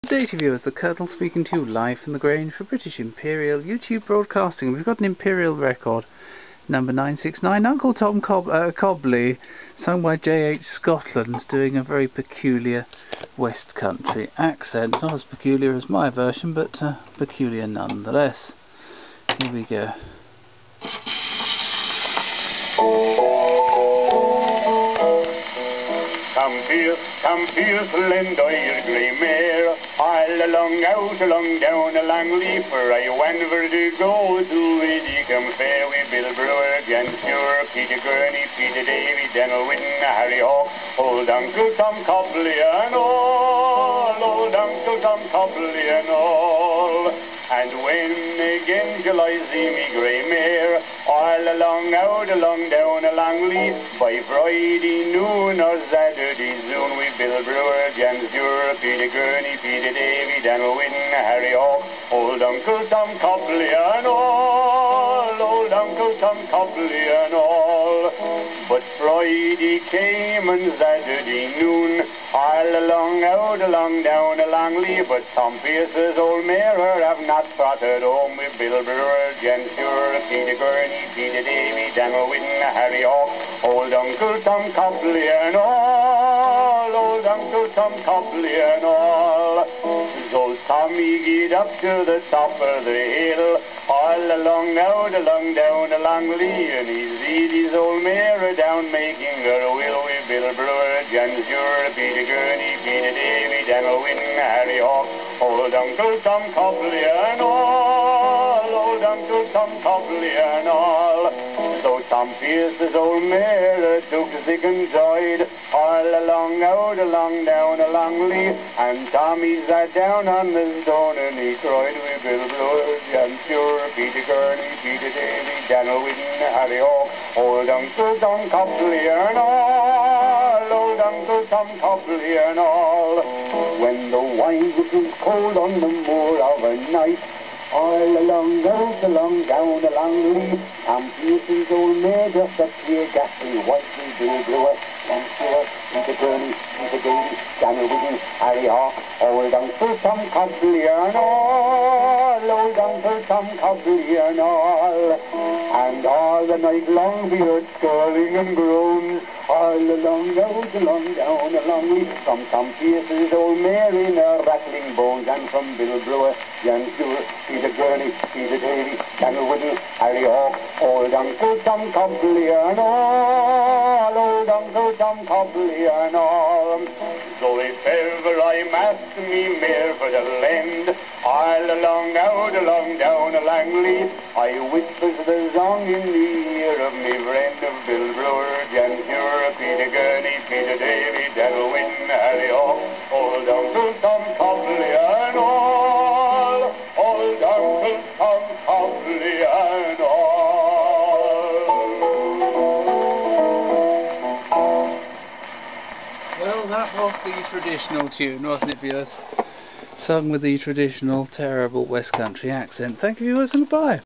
Good day to viewers, the Colonel speaking to you live from the Grange for British Imperial YouTube Broadcasting. We've got an Imperial record, number 969, Uncle Tom Cobleigh, sung by J.H. Scotland, doing a very peculiar West Country accent. Not as peculiar as my version, but peculiar nonetheless. Here we go. Come pierce, lend I your grey mare, all along, out along, down along Leaper, I whenever to go to Widdy, come fair with Bill Brewer, Jan Stewart, Peter Gurney, Peter Davy, Daniel Whitten, Harry Hawk, old Uncle Tom Cobleigh and all, old Uncle Tom Cobleigh and all. And when again shall I see me grey mare, all along, out along, down along Leaf, by Friday noon or Saturday soon, with Bill Brewer, Jan Stewart, Peter Gurney, Peter Davy, Daniel Whitten, Harry Hawk, old Uncle Tom Cobleigh and all, old Uncle Tom Cobleigh and all. But Friday came and Saturday noon, all along, out along, down along Leaf, but Tom Pierce's old mare have not trotted home with Bill Brewer, Jan Stewart, Peter Gurney, Peter Davy, Daniel Whitten, Harry Hawk, old Uncle Tom Cobleigh and all, old Uncle Tom Cobleigh and all. So Tommy get up to the top of the hill, all along, out along, down along Lee, and he sees his old mare down making her will with Bill Brewer, Jan Stewart, Peter Gurney, Peter Davy, Daniel Whitten, Harry Hawk, old Uncle Tom Cobleigh and all, old Uncle Tom Cobleigh and all. So Tom Pierce's old mare took sick and died, all along, out along, down along Lee, and Tommy sat down on the stone and he cried with Bill Brewer, Jan Stewart, Peter Gurney, Peter Davy, Daniel Whitten, Harry Hawk, old Uncle Tom Cobleigh and all, old Uncle Tom Cobleigh and all. When the wine was cold on the moor of a night, all along, out along, down along Lee, Tom Pierce's old mare just a clear ghastly white with Bill Brewer, Jan Stewart, Peter Gurney, Peter Davy, Daniel Whitten, Harry Hawk, old Uncle Tom Cobleigh and all, old Uncle Tom Cobleigh and all. And all the night long we heard squalling and groans, all along, out along, down along Lee, from Tom Pierce's old mare in her rattling bones, and from Bill Brewer, Jan Stewart, Peter Gurney, Peter Davy, Daniel Whitten, Harry Hawk, old Uncle Tom Cobleigh and all, old Uncle Tom Cobleigh and all. So if ever I'm asked me mare for the lend, all along, out along, down along Lee, I whispers the song in the ear of me friend of Bill Brewer, Jan Stewart, Peter Gurney, Peter Davy, Daniel Whitten, Harry Hawk, old Uncle Tom Cobleigh and all, old Uncle Tom Cobleigh and all. Well, that was the traditional tune, wasn't it, viewers? Sung with the traditional, terrible West Country accent. Thank you, viewers, and goodbye.